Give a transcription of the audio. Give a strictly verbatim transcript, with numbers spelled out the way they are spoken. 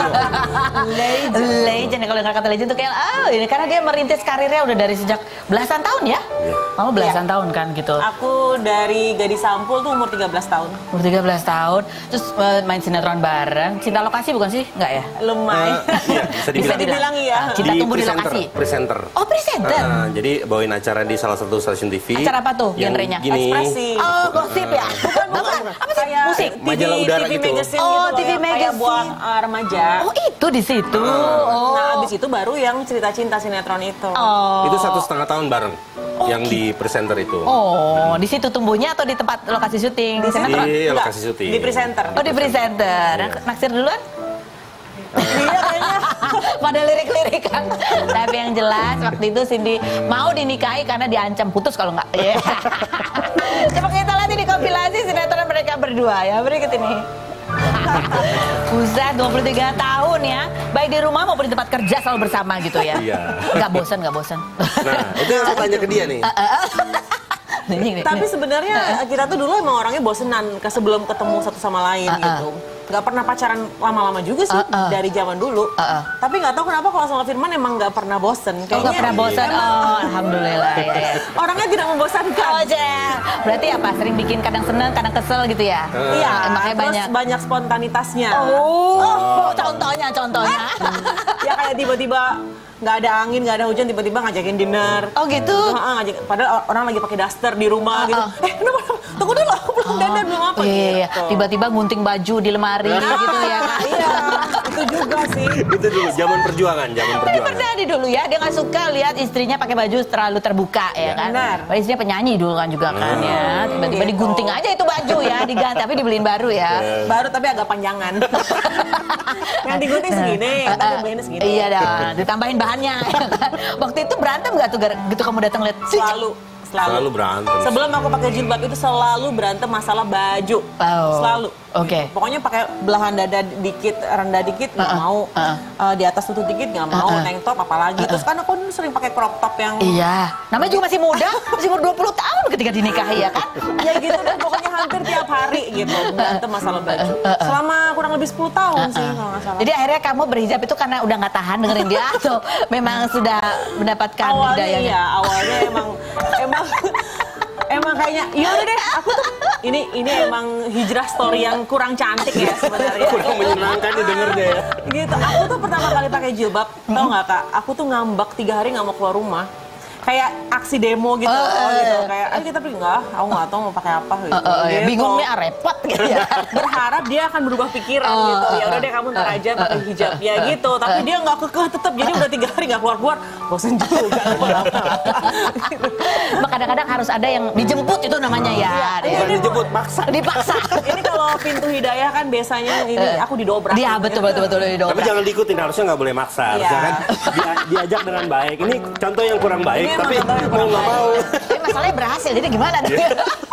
Legend. Legend ya, kalau dengar kata legend tuh kayak oh ini karena dia merintis karirnya udah dari sejak belasan tahun ya. Kamu belasan ya. tahun kan gitu. Aku dari Gadis Sampul tuh umur tiga belas tahun. Umur tiga belas tahun. Terus uh, main sinetron bareng. Cinta Lokasi bukan sih? Enggak ya? Lumayan. Uh, iya, bisa dibilang. Bisa dibilang iya. Cinta di Tumbuh di presenter, Lokasi. Presenter. Oh, presenter. Uh, jadi bawain acara di salah satu stasiun T V. Acara apa tuh yang genrenya? Gini. Ekspresi. Oh, gosip ya? Bukan, bukan. Apa sih? Kayak musik. Majalah udara T V gitu. magazine Oh, gitu T V loh, magazine. kayak buat uh, remaja. Oh, itu di situ. Uh. Oh. Nah, abis itu baru yang cerita cinta sinetron itu. Oh. Itu satu setengah tahun bareng. Oh, yang di presenter itu. Oh, di situ tumbuhnya atau di tempat lokasi syuting? Di sinetron? Di Enggak, lokasi syuting. Di presenter. Oh, di presenter. Iya. Naksir duluan? Iya kayaknya. Pada lirik-lirik kan. Tapi yang jelas waktu itu Cindy mau dinikahi karena diancam putus kalau nggak. Yeah. Coba kita lihat ini kompilasi sinetron mereka berdua ya. Berikut ini. Buset, dua puluh tiga tahun ya. Baik di rumah maupun di tempat kerja selalu bersama gitu ya. Iya. Nggak bosan, nggak bosan. Nah, itu yang saya tanya ke dia nih. Tapi sebenarnya kita tuh dulu emang orangnya bosenan ke sebelum ketemu satu sama lain Uh-uh. gitu. Nggak pernah pacaran lama-lama juga sih Uh-uh. dari zaman dulu. Uh-uh. Tapi nggak tahu kenapa kalau sama Firman emang nggak pernah bosen. Oh, nggak pernah bosan. Oh, alhamdulillah ya, ya. Orangnya tidak membosankan. Oh, Cek. Berarti apa? Sering bikin kadang seneng, kadang kesel gitu ya? Iya, makanya terus banyak. banyak spontanitasnya. Oh, oh, contohnya, contohnya. Ya kayak tiba-tiba nggak ada angin, nggak ada hujan, tiba-tiba ngajakin dinner. Oh gitu? Heeh, ngajak, padahal orang lagi pakai daster di rumah gitu. Eh, kenapa? Tunggu dulu, aku belum dandan, belum apa Iya, iya. gitu. Tiba-tiba gunting baju di lemari gitu ya kan? Iya, itu juga sih. Itu dulu zaman perjuangan, zaman Tapi perjuangan. pernah di dulu ya, dia nggak suka lihat istrinya pakai baju terlalu terbuka ya kan? benar. Padahal istrinya penyanyi dulu kan juga kan ya. Tiba-tiba Gitu. digunting aja itu baju ya, diganti tapi dibeliin baru ya. Baru tapi agak panjangan. Yang digunting segini, yang tadi beliinnya segini. Iya dah, ditambahin bahannya. Ya kan? Waktu itu berantem nggak tuh gara- gitu kamu datang lihat? Selalu. Selalu. Selalu berantem. Sebelum aku pakai jilbab itu selalu berantem masalah baju. Oh. Selalu. Oke. Pokoknya pakai belahan dada dikit, rendah dikit nggak Uh-uh. mau. Uh-uh. Uh, di atas lutut dikit nggak mau. Uh-uh. Tank top apalagi. Terus kan aku dulu sering pakai crop top yang Iya, namanya juga masih muda, masih umur dua puluh tahun ketika dinikahi ya kan? ya gitu deh. Pokoknya hampir tiap hari gitu berantem masalah baju. Selama kurang lebih sepuluh tahun sih kalau nggak salah. Jadi akhirnya kamu berhijab itu karena udah nggak tahan dengerin dia atau memang sudah mendapatkan awalnya hidayahnya? iya, awalnya emang emang emang kayaknya yaudah deh aku tuh ini ini emang hijrah story yang kurang cantik ya sebenarnya. Kurang menyenangkan didengarnya ya. Gitu. Aku tuh pertama kali pakai jilbab, tau nggak kak? Aku tuh ngambek tiga hari nggak mau keluar rumah. Kayak aksi demo gitu, Oh, oh, eh. gitu. Kayak, ayo kita pergi nggak? Aku nggak tahu mau pakai apa gitu. Uh, uh, uh, Gitu. bingung nih, ah, repot gitu ya. Berharap dia akan berubah pikiran Oh, gitu. Ya uh, udah deh kamu ntar uh, aja uh, pakai hijab ya gitu. Tapi dia nggak kekeh tetap. Jadi udah tiga hari nggak keluar keluar. Bosan juga. Cuma kadang-kadang harus ada yang dijemput itu namanya ya. Iya, Bukan ini dijemput, paksa. Dipaksa. Ini kalau pintu hidayah kan biasanya ini aku didobrak. Dia betul betul betul Tapi didobrak. jangan diikutin, harusnya nggak boleh maksa. Harusnya Iya. kan dia- diajak dengan baik. Ini contoh yang kurang baik, Ini emang tapi contoh yang mau kurang nggak baik. mau. Tapi masalahnya berhasil, jadi gimana?